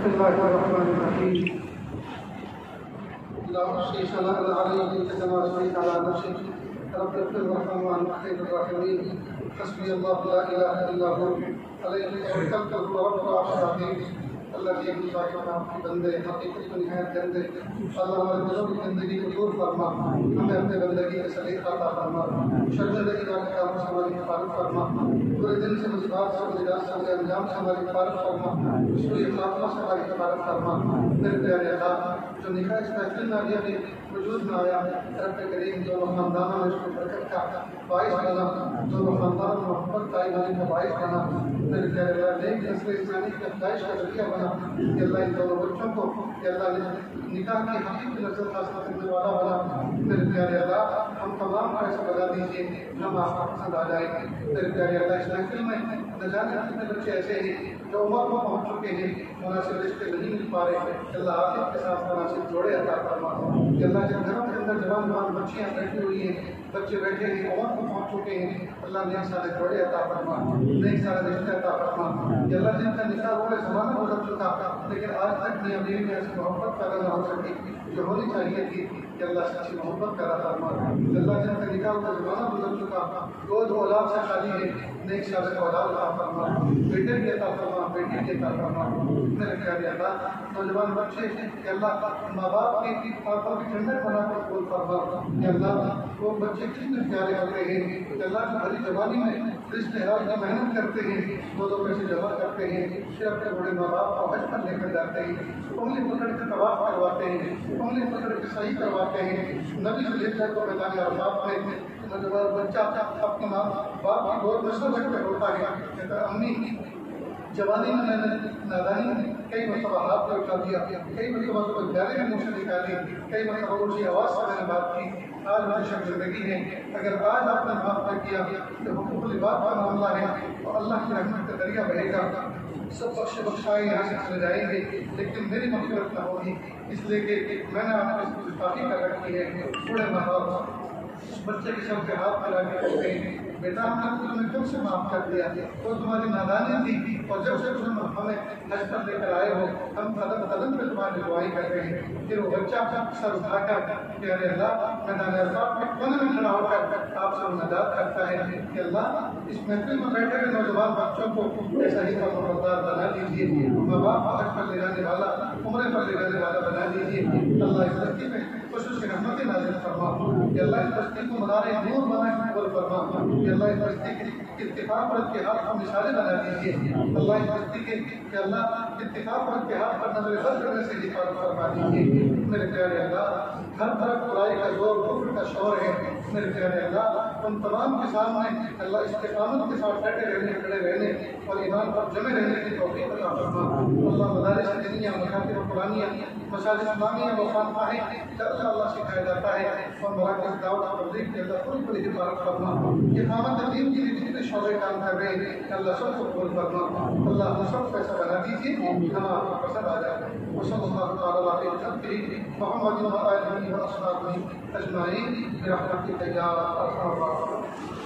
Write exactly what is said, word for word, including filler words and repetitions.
بسم الله الرحمن الرحيم. لا أحصي ثناء عليك كما أثنيت على نفسك رب اغفر وارحم وأنت خير الراحمين. حسبي الله لا إله إلا هو عليه توكلت وهو رب العرش العظيم. اللہ کی مصاحبہ کی بندے حقیقت کو نہایت گندے اللہ ہمارے دلوں کی زندگی کو دور فرما، ہمیں اپنے بندگی کا سلیقہ عطا فرما، شر زندگی والے کاموں سے ہماری حفاظت فرما، پورے دن سے مصیبات سے نجات سے ہمارے انجام سے ہماری حفاظت فرما، سوئی خاتمہ سے ہماری حفاظت فرما۔ میرے پیارے اللہ، جو نکاح اس محفل میں ابھی ابھی وجود میں آیا، رب کریم دونوں خاندانوں میں اس کو برکت کا باعث بنا، دونوں خاندان میں محبت قائم ہونے کا باعث بنا۔ میرے پیارے اللہ، نیک نسل انسانی کی افزائش کا ذریعہ بنا کہ اللہ ان دونوں بچوں کو کہ اللہ نے نکاح کی حقیقی لذت حاصل کرنے والا بنا۔ میرے پیارے اللہ، ہم تمام کو ایسا بتا دیجیے ہم آپ کو پسند آ جائیں گے۔ میرے پیارے اللہ، اس محفل میں نہ جانے کتنے بچے ایسے ہیں جو عمر کو پہنچ چکے ہیں، مناسب رشتے نہیں مل پا رہے ہیں، اللہ آپ کے ساتھ مناسب جوڑے عطا فرما کہ اللہ جن گھروں کے اندر جوان جوان بچیاں بیٹھی ہوئی ہیں، بچے بیٹھے ہیں، عمر کو پہنچ چکے ہیں، اللہ نیک سارے جوڑے عطا فرما، نیک سارے رشتے عطا فرما کہ اللہ جن کا نکاح ہوا زمانہ گزر چکا لیکن آج تک میاں بیوی میں ایسی محبت پیدا نہ ہو سکی جو ہونی چاہیے تھی کہ اللہ سچی محبت پیدا فرما کہ اللہ جن کا نکاح ہوا زمانہ گزر چکا گود اولاد سے خالی ہے، نیک سارے اولاد عطا فرما، بیٹے بھی عطا فرما، بیٹی بھی عطا فرما۔ میرے پیارے اللہ، نوجوان بچے کہ اللہ ماں باپ کی آنکھوں کی ٹھنڈک بنا کر قبول فرما کہ اللہ وہ بچے کتنے پیارے ہوتے ہیں کہ اللہ کی بھری جوانی میں رشتے حرام کی محنت کرتے ہیں، دو دو پیسے جمع کرتے ہیں، پھر اپنے بڑے ماں باپ کو حج پر لے کر جاتے ہیں، انگلی پکڑ کے طواف کرواتے ہیں، انگلی پکڑ کے صحیح کرواتے ہیں۔ نبی صلی اللہ علیہ وسلم کو میدان عرفات میں نوجوان بچہ اپنے ماں باپ کی گود میں سر رکھ کر روتا ہے، کہتا ہے امی جوانی میں میں نے نادانی میں کئی مرتبہ ہاتھ پہ اٹھا دیا، کئی مرتبہ تو پیارے میں منہ سے نکالی، کئی مرتبہ اونچی آواز سے میں نے بات کی، آج مجھے شک زندگی ہے، اگر آج آپ نے معاف نہ کیا تو حقوق العباد کا معاملہ ہے تو اللہ کی رحمت کا دریا بہے گا، سب بخش بخشائے یہاں سے چلے جائیں گے لیکن میری مغفرت نہ ہوگی، اس لیے کہ میں نے آپ کو گستاخی کر رکھی ہے۔ بوڑھے ماں باپ اس بچے کے سر پہ ہاتھ پھیلا کے کہتے ہیں بیٹا ہم نے تمہیں کب سے معاف کر دیا، تو تمہاری نادانی تھی اور جب سے تم ہمیں حج پر لے کر آئے ہو ہم قدم قدم پہ تمہاری دعائیں کر رہے ہیں۔ پھر وہ بچہ سر اٹھا کر کہ ارے اللہ میدان عرفات میں کونے میں کھڑا ہو کر آپ سے مناجات کرتا ہے کہ اللہ اس محفل میں بیٹھے ہوئے نوجوان بچوں کو ایسا ہی فرمانبردار بنا دیجیے، ماں باپ کو حج پر لے جانے والا، عمرے پر لے جانے والا بنا دیجیے۔ اللہ اس بستی میں خصوصی رحمتیں نازل فرما کہ اللہ اس بستی کو منار نور بنا کے قبول فرما کہ اللہ اس بستی کے اتفاق اور اتحاد کو مثالیں بنا دیجیے، اللہ اس بستی کے کہ اللہ اتفاق اور اتحاد پر نظر بد کرنے سے حفاظت فرما دیجیے۔ میرے پیارے اللہ، ہر طرف برائی کا زور کفر کا شور ہے، میرے پیارے اللہ ان تمام کے سامنے اللہ استقامت کے ساتھ ڈٹے رہنے، کھڑے رہنے اور ایمان پر جمے رہنے کی توفیق عطا فرما۔ اللہ مدارس دینیہ، مکاتب قرآنیہ، مساجد اسلامیہ و خانقاہیں اللہ اللہ سکھایا جاتا ہے اور مراکز دعوت اور تبلیغ کے اللہ پوری پوری حفاظت فرما۔ اقامت دین کے لیے جتنے شعبے کام کر رہے ہیں اللہ سب کو قبول فرما، اللہ ہم سب کو ایسا بنا دیجیے ہم آپ کو پسند آ جائے۔ وصلی اللہ تعالیٰ علیہ محمد و آلہ و اصحابہ اجمعین برحمتک یا ارحم الراحمین۔